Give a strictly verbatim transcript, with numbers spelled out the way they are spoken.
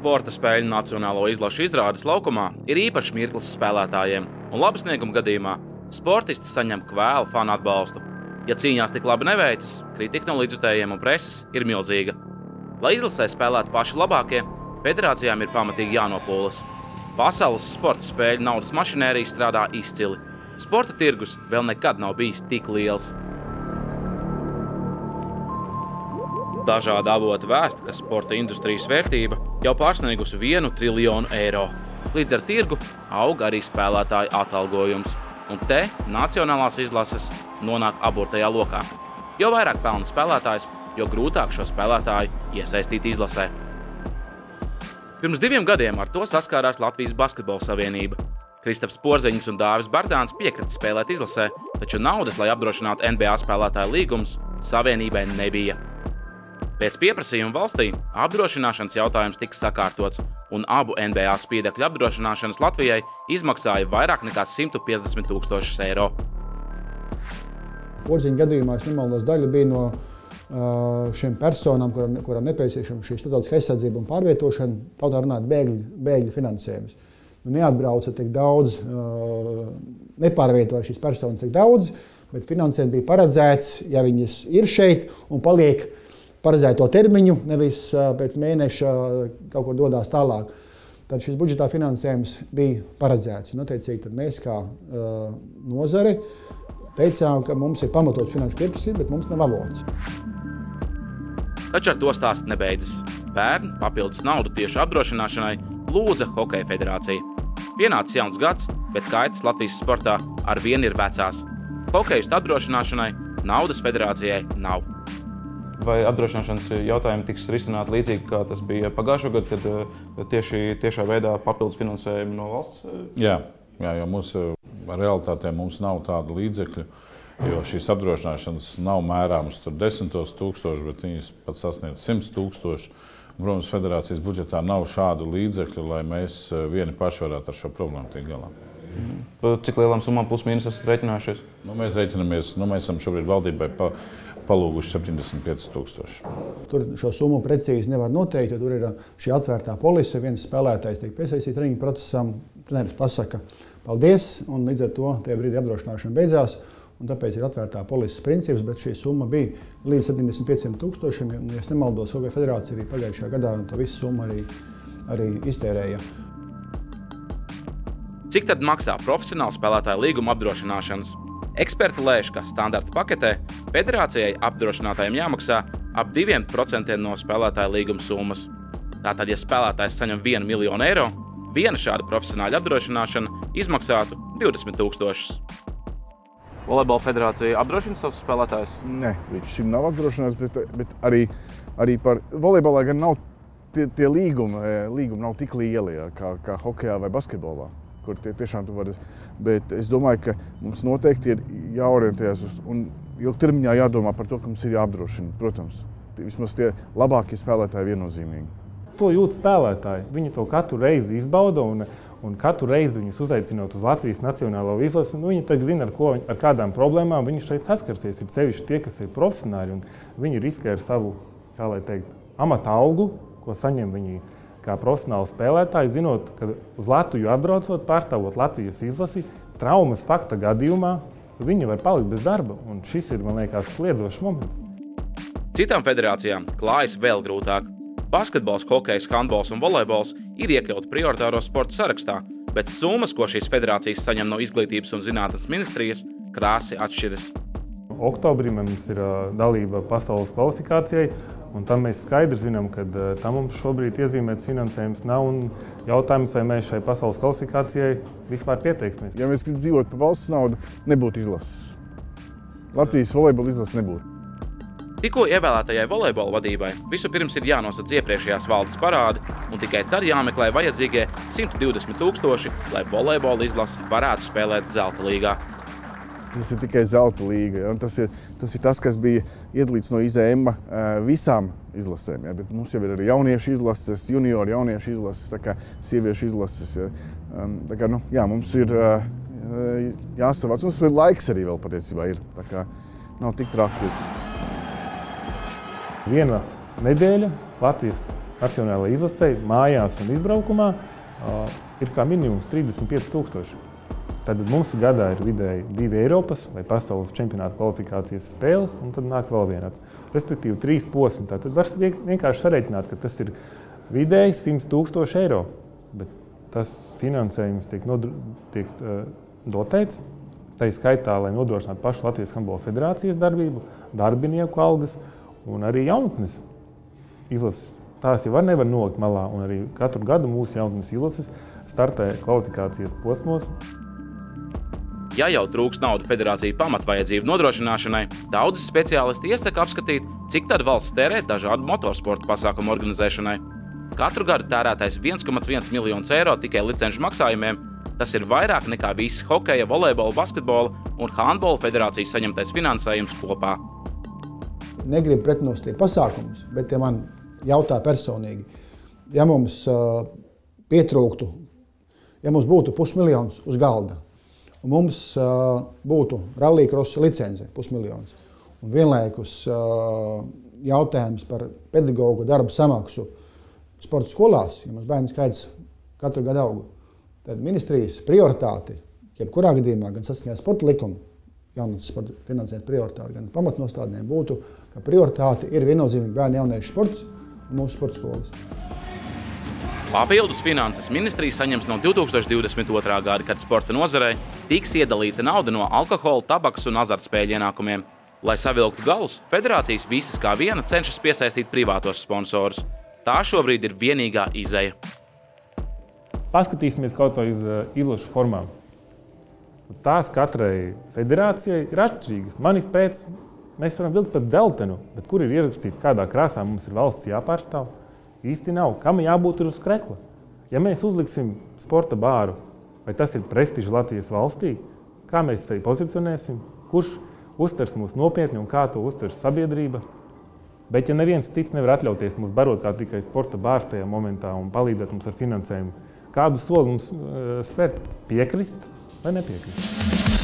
Sporta spēļu nacionālo izlašu izrādes laukumā ir īpašs mirklis spēlētājiem, un labu sniegumu gadījumā sportisti saņem kvēlu fanu atbalstu. Ja cīņās tik labi neveicas, kritika no līdzjutējiem un preses ir milzīga. Lai izlasē spēlētu paši labākie, federācijām ir pamatīgi jānopūlas. Pasaules sporta spēļu naudas mašinērija strādā izcili. Sporta tirgus vēl nekad nav bijis tik liels. Dažādi avoti vēsta, ka sporta industrijas vērtība jau pārsniegusi vienu triljonu eiro. Līdz ar tirgu aug arī spēlētāju atalgojums. Un te nacionālās izlases nonāk aburtajā lokā. Jo vairāk pelna spēlētājs, jo grūtāk šo spēlētāju iesaistīt izlasē. Pirms diviem gadiem ar to saskārās Latvijas Basketbola savienība. Kristaps Porziņš un Dāvis Bardāns piekrita spēlēt izlasē, taču naudas, lai apdrošinātu N B A spēlētāju līgumus, savienībai nebija. Pēc pieprasījuma valstī apdrošināšanas jautājums tika sakārtots, un abu N B A spīdekļu apdrošināšanas Latvijai izmaksāja vairāk nekā simt piecdesmit tūkstošus eiro. Porziņa gadījumā, es nemaldos, daļa bija no uh, šiem personām, kurām kura nepieciešama šī starptautiskā aizsardzība un pārvietošana, tautā runāt bēgļu, bēgļu finansējums. Nu, neatbrauca tik daudz, uh, nepārvietoja šīs personas tik daudz, bet finansējums bija paredzēts, ja viņas ir šeit un paliek paredzēto termiņu, nevis pēc mēneša kaut kur dodās tālāk. Tad šis budžetā finansējums bija paredzēts. Un, attiecīgi, tad mēs kā uh, nozare teicām, ka mums ir pamatots finanšu pieprasījums, bet mums nav avots. Taču ar to stāsts nebeidzas. Pērn papildus naudu tieši apdrošināšanai lūdza Hokeja federācija. Pienācis jauns gads, bet kaitas Latvijas sportā ar vienu ir vecās. Hokejistu apdrošināšanai naudas federācijai nav. Vai apdrošināšanas jautājumi tiks risināti līdzīgi, kā tas bija pagājušo gadu, kad tieši tiešā veidā papildus finansējumu no valsts? Jā, jā, jo mūsu realitātē mums nav tādu līdzekļu, jo šīs apdrošināšanas nav mērāmas tur desmitos tūkstoši, bet viņas pat sasniedz simts tūkstoši. Protams, federācijas budžetā nav šādu līdzekļu, lai mēs vieni paši varētu ar šo problēmu tikt galā. Mm. Cik lielām summām plus mīnus esat rēķinājušies? Nu, mēs rēķinamies, nu, mēs esam šobrīd valdībai pa, palūguši septiņdesmit pieci tūkstoši. Tur šo summu precīzi nevar noteikt, jo tur ir šī atvērtā polise. Viens spēlētājs tiek piesaistīts treniņu procesam, treneris pasaka paldies, un līdz ar to tie brīdi apdrošināšana beidzās. Un tāpēc ir atvērtā polises princips, bet šī summa bija līdz septiņdesmit pieciem tūkstošiem. Ja es nemaldos, Hokeja federācija arī pagājušajā gadā to visu summu arī, arī iztērēja. Cik tad maksā profesionāla spēlētāja līguma apdrošināšanas? Eksperti lēš, ka standarta paketē federācijai apdrošinātājiem jāmaksā ap diviem procentiem no spēlētāja līguma summas. Tātad, ja spēlētājs saņem vienu miljonu eiro, viena šāda profesionāla apdrošināšana izmaksātu divdesmit tūkstošus. Volejbola federācija apdrošina savus spēlētājus? Nē, līdz šim nav apdrošināts, bet, bet arī, arī par volejbolā gan nav tie, tie līgumi, līgumi nav tik lieli, jā, kā, kā hokejā vai basketbolā, kur tie tiešām tu vari. Bet es domāju, ka mums noteikti ir jāorientējas uz, un ilgtermiņā jādomā par to, ka mums ir jāapdrošina, protams. Vismaz tie labākie spēlētāji viennozīmīgi. To jūt spēlētāji. Viņi to katru reizi izbauda un, un katru reizi viņus uzaicinot uz Latvijas nacionālo izlasi. Nu, viņi tagad zina, ar, ko, ar kādām problēmām viņi šeit saskarsies. Ir sevišķi tie, kas ir profesionāļi, un viņi riskē ar savu, kā lai teikt, amata algu, ko saņem viņi kā profesionāli spēlētāji, zinot, ka uz Latviju atbraucot, pārstāvot Latvijas izlasi, traumas fakta gadījumā, viņi var palikt bez darba. Un šis ir, man liekas, kliedzošs moments. Citām federācijām klājas vēl grūtāk. Basketbols, hokejs, handbols un volejbols ir iekļauts prioritāro sporta sarakstā, bet summas, ko šīs federācijas saņem no Izglītības un zinātnes ministrijas, krāsi atšķiras. Oktobrī mums ir dalība pasaules kvalifikācijai, un tam mēs skaidri zinām, ka tam mums šobrīd iezīmēts finansējums nav, un jautājums, vai mēs šai pasaules kvalifikācijai vispār pieteiksimies. Ja mēs gribam dzīvot par valsts naudu, nebūtu izlases. Latvijas volejbola izlases nebūtu. Tikko ievēlētajai volejbola vadībai vispirms ir jānosadz iepriekšējās valdes parādi, un tikai tad jāmeklē vajadzīgie simt divdesmit tūkstoši, lai volejbola izlase varētu spēlēt zelta līgā. Tas ir tikai zelta līga. Ja? Tas, ir, tas ir tas, kas bija iedalīts no I Z M visām izlasēm. Ja? Bet mums jau ir arī jauniešu izlases, junioru jauniešu izlases, tā kā sieviešu izlases. Ja? Tā kā, nu, jā, mums ir jāsavāc. Mums laiks arī vēl patiesībā ir. Tā kā nav tik traki. Viena nedēļa Latvijas nacionālajai izlasei mājās un izbraukumā ir kā minimums trīsdesmit pieci tūkstoši. Tad mums gadā ir vidēji divi Eiropas vai pasaules čempionāta kvalifikācijas spēles, un tad nāk vēl vienāds. Respektīvi trīs posmi. Tad var vienkārši sareiķināt, ka tas ir vidēji simt tūkstoši eiro. Bet tas finansējums tiek, nodru, tiek uh, dotēts. Tā ir skaitā, lai nodrošinātu pašu Latvijas handbola federācijas darbību, darbinieku algas un arī jaunatnes izlases. Tās jau var nevar nolikt malā, un arī katru gadu mūsu jaunatnes izlases startē kvalifikācijas posmos. Ja jau trūkst naudu federāciju pamatvajadzību nodrošināšanai, daudzi speciālisti iesaka apskatīt, cik tad valsts tērē dažādu motorsporta pasākumu organizēšanai. Katru gadu tērētais viens komats viens miljonus eiro tikai licenču maksājumiem. Tas ir vairāk nekā visi hokeja, volejbola, basketbola un handbola federācijas saņemtais finansējums kopā. Negribu pretnostīt pasākumus, bet ja man jautā personīgi, ja mums uh, pietrūktu, ja mums būtu pusmiljons uz galda, un mums uh, būtu rallycross licence pusmiljons, un vienlaikus uh, jautājums par pedagogu darba samaksu sporta skolās, ja mums bērnu skaits katru gadu augu, tad ministrijas prioritāti, jebkurā gadījumā, gan saskaņā sporta likumu, jaunatnes sporta finansējuma prioritāti, gan pamatnostādnēm būtu, ka prioritāte ir viennozīmīgi bērnu jauniešu sports un mūsu sporta skolas. Papildus finanses ministrija saņems no divi tūkstoši divdesmit otrā gada, kad sporta nozarei tiks iedalīta nauda no alkohola, tabakas un azartspēļu ienākumiem. Lai savilktu galus, federācijas visas kā viena cenšas piesaistīt privātos sponsorus. Tā šobrīd ir vienīgā izeja. Paskatīsimies kaut vai uz izlašu formām. Tās katrai federācijai ir atšķirīgas. Manis pēc mēs varam vilkt pat dzeltenu, bet kur ir ierakstīts, kādā krāsā mums ir valsts jāpārstāv? Īsti nav. Kam jābūt uz krekla? Ja mēs uzliksim sporta bāru, vai tas ir prestižs Latvijas valstī, kā mēs sevi pozicionēsim, kurš uztvers mūs nopietni un kā to uztvers sabiedrība? Bet ja neviens cits nevar atļauties mums barot kā tikai sporta bārs tajā momentā un palīdzēt mums ar finansējumu, kādu soli mums uh, spērt? Piekrist vai nepiekrist?